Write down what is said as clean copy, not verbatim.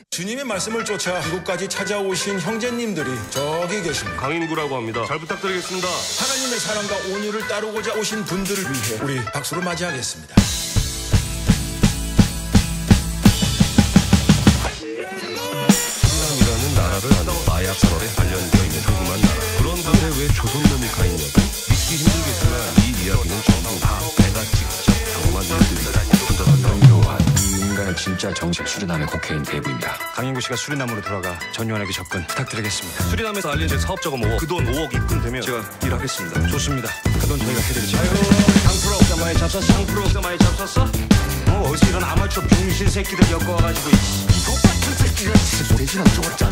주님의 말씀을 쫓아 이곳까지 찾아오신 형제님들이 저기 계십니다. 강인구라고 합니다. 잘 부탁드리겠습니다. 하나님의 사랑과 온유를 따르고자 오신 분들을 위해 우리 박수로 맞이하겠습니다. 이라는 나라를 아는 마약 산업에 관련되어 있는 조그만 나라. 그런 곳에 왜 조선놈이 가 있냐고 믿기 힘들겠으나 이 이야기는 전부 다 내가 직접 경험한 일들이다. 전요한 이 인간은 진짜 정식 수리남의 코케인 대부입니다. 강인구 씨가 수리남으로 돌아가 전요한에게 접근 부탁드리겠습니다. 수리남에서 알린 제 사업자금 5억, 그 돈 5억 입금되면 제가 일하겠습니다. 좋습니다. 그 돈 저희가 해드리죠. 아이고, 상프로 억자 많이 잡섰어? 상프로 억자 많이 잡섰어? 어디서 이런 아마추어 병신 새끼들 엮어와가지고 이거 같은 새끼가 돼지랑 쪼갔잖아.